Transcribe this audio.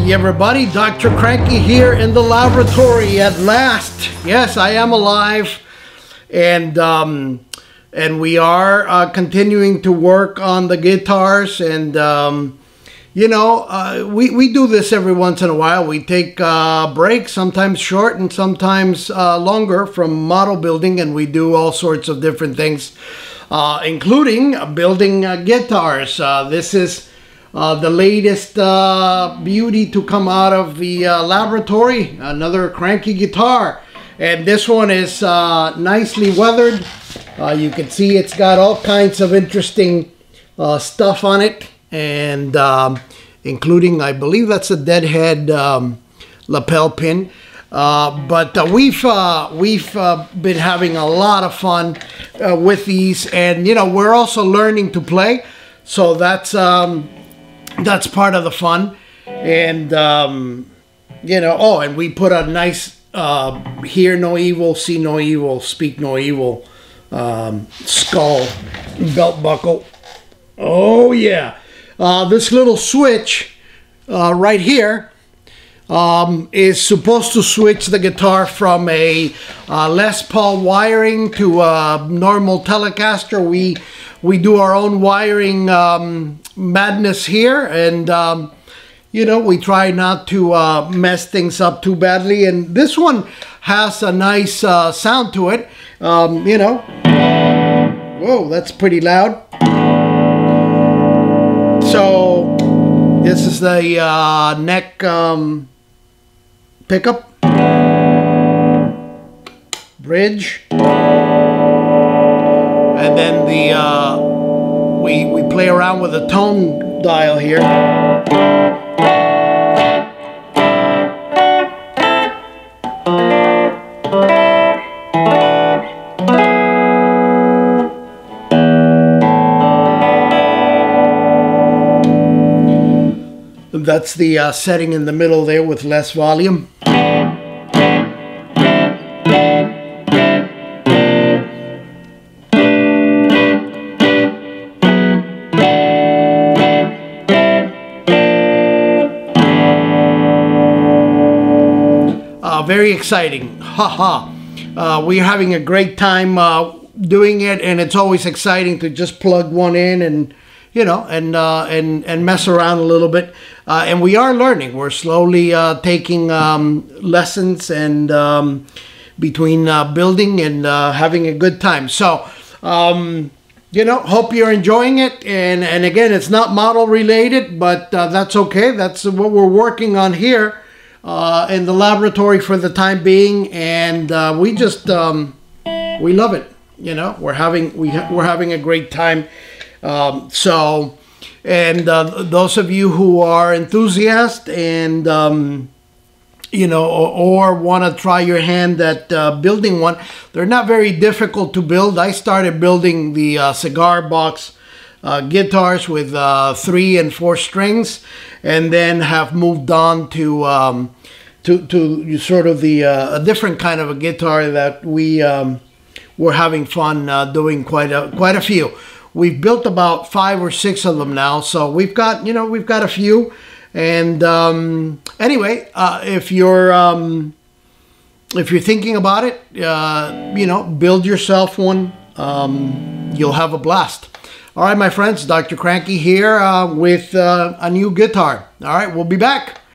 Hey everybody, Dr. Cranky here in the laboratory at last. Yes, I am alive, and we are continuing to work on the guitars, and you know, we do this every once in a while. We take breaks, sometimes short and sometimes longer, from model building, and we do all sorts of different things, including building guitars. This is the latest beauty to come out of the laboratory, another cranky guitar. And this one is nicely weathered. You can see it's got all kinds of interesting stuff on it, and including, I believe that's a deadhead lapel pin. But we've been having a lot of fun with these, and you know, we're also learning to play, so that's part of the fun. And you know, oh, and we put a nice hear no evil, see no evil, speak no evil skull belt buckle. Oh yeah. This little switch right here is supposed to switch the guitar from a Les Paul wiring to a normal Telecaster. We do our own wiring madness here, and you know, we try not to mess things up too badly. And this one has a nice sound to it. You know, whoa, that's pretty loud. So this is the neck pickup, bridge, and then the we play around with the tone dial here. That's the setting in the middle there with less volume. Very exciting. Haha. We're having a great time doing it, and it's always exciting to just plug one in and, you know, and mess around a little bit. And we are learning. We're slowly taking lessons, and between building and having a good time. So, you know, hope you're enjoying it. And again, it's not model related, but that's okay. That's what we're working on here in the laboratory for the time being. And we just we love it. You know, we're having a great time. So, and those of you who are enthusiasts and, you know, or want to try your hand at building one, they're not very difficult to build. I started building the cigar box guitars with 3 and 4 strings, and then have moved on to sort of the a different kind of a guitar that we were having fun doing quite a few. We've built about 5 or 6 of them now, so we've got, you know, we've got a few. And anyway, if you're thinking about it, you know, build yourself one. You'll have a blast. All right, my friends, Dr. Cranky here with a new guitar. All right, we'll be back.